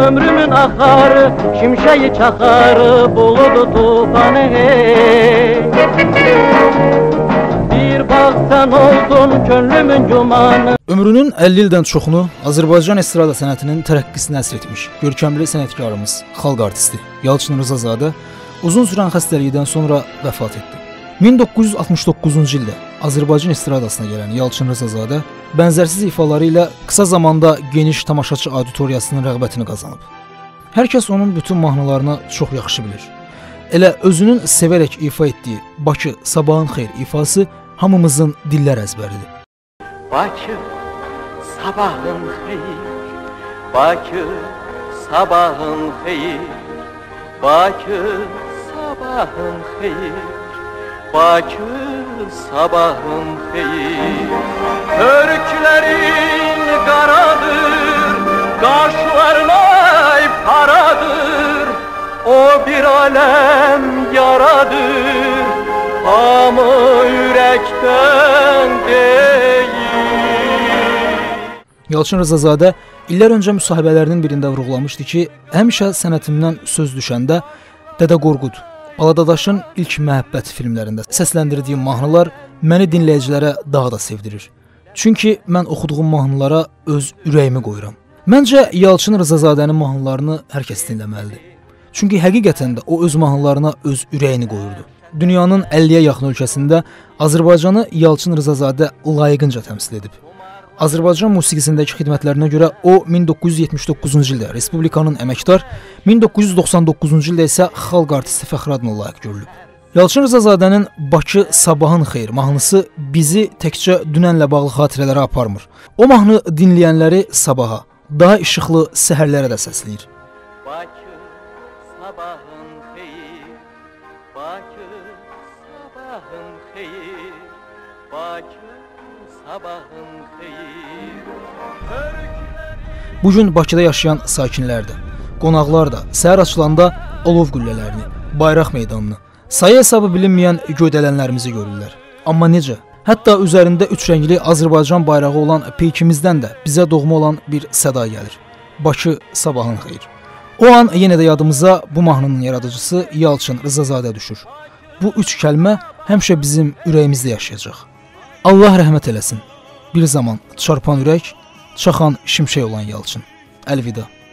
ömrümün akarı, şimşeği çakarı, buludu tufanı hey. Bir bak sen oldun könlümün cumanı. Ömrünün 50 ildən çoxunu Azərbaycan estrada sənətinin tərəqqisinə həsr etmiş görkəmli sənətkarımız, xalq artisti Yalçın Rzazadə uzun sürən xəstəlikdən sonra vəfat etdi. 1969-cu ildə Azərbaycan estradasına gələn Yalçın Rzazadə bənzərsiz ifaları ilə qısa zamanda geniş tamaşaçı auditoriyasının rəğbətini qazanıb. Hər kəs onun bütün mahnılarını çox yaxşı bilir. Elə özünün sevərək ifa etdiyi Bakı sabahın xeyir ifası hamımızın dillər əzbəridir. Bakı sabahın xeyir, Bakı sabahın xeyir, Bakı sabahın xeyir, Bakı sabahın xeyir. Körüklerin qaradır, qaşlarına paradır, o bir alem yaradır, hamı ürəkdən deyir. Yalçın Rzazadə illər öncə müsahibələrinin birində vurğulamışdı ki, həmişə sənətimdən söz düşəndə Dədə Qorqud, Baladadaşın ilk məhəbbət filmlərində səsləndirdiyim mahnılar məni dinləyicilərə daha da sevdirir. Çünki mən oxuduğum mahnılara öz ürəyimi qoyuram. Məncə Yalçın Rzazadənin mahnılarını hər kəs dinləməlidir. Çünki həqiqətən də o öz mahnılarına öz ürəyini qoyurdu. Dünyanın 50-yə yaxın ölkəsində Azərbaycanı Yalçın Rzazadə layiqincə təmsil edib. Azərbaycan musiqisindəki xidmətlərinə görə o 1979-cu ildə Respublikanın əməkdar, 1999-cu ildə isə xalq artisti fəxri adına layiq görülüb. Yalçın Rzazadənin Bakı sabahın xeyir mahnısı bizi təkcə dünənlə bağlı xatirələrə aparmır. O mahnı dinləyənləri sabaha, daha işıqlı səhərlərə də səsləyir. Bakı sabahın xeyir, Bakı sabahın xeyir, Bakı sabahın xeyir. Bugün Bakıda yaşayan sakinlər də, qonaqlar da səhər açılanda olov güllələrini, bayraq meydanını, sayı hesabı bilinməyən göydələnlərimizi görürlər. Amma necə? Hətta üzərində üç rəngli Azərbaycan bayrağı olan peykimizdən də bizə doğma olan bir səda gəlir. Bakı sabahın xeyir. O an yenə də yadımıza bu mahnının yaradıcısı Yalçın Rzazadə düşür. Bu üç kəlmə həmişə bizim ürəyimizdə yaşayacaq. Allah rəhmət eləsin. Bir zaman çarpan ürək, çaxan şimşək olan Yalçın. Əlvida.